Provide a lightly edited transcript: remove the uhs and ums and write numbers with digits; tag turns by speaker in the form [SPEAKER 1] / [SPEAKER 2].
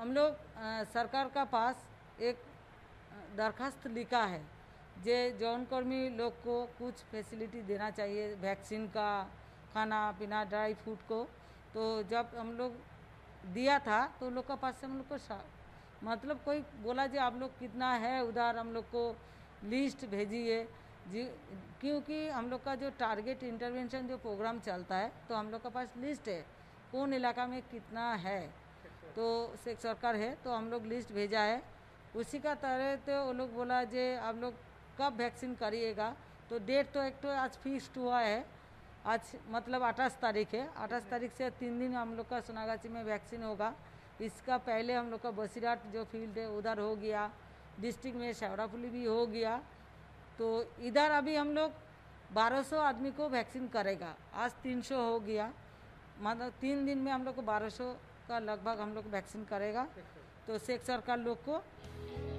[SPEAKER 1] हम लोग सरकार का पास एक दरखास्त लिखा है जे जौनकर्मी लोग को कुछ फैसिलिटी देना चाहिए, वैक्सीन का, खाना पीना, ड्राई फ्रूट को। तो जब हम लोग दिया था तो लोग का पास से हम लोग को मतलब कोई बोला जी आप लोग कितना है उधर, हम लोग को लिस्ट भेजिए जी, क्योंकि हम लोग का जो टारगेट इंटरवेंशन जो प्रोग्राम चलता है तो हम लोग का पास लिस्ट है कौन इलाका में कितना है, तो सेक्टर सरकार है तो हम लोग लिस्ट भेजा है उसी का तरह। तो वो लोग बोला जे आप लोग कब वैक्सीन करिएगा, तो डेट तो एक तो आज फिक्स्ड हुआ है, आज मतलब 28 तारीख है, 28 तारीख से 3 दिन हम लोग का सोनागाछी में वैक्सीन होगा। इसका पहले हम लोग का बसीराट जो फील्ड है उधर हो गया, डिस्ट्रिक्ट में शेवड़ाफुली भी हो गया। तो इधर अभी हम लोग 1200 आदमी को वैक्सीन करेगा, आज 300 हो गया, मतलब 3 दिन में हम लोग को 1200 का लगभग हम लोग वैक्सीन करेगा। तो सेक्टर सरकार लोग को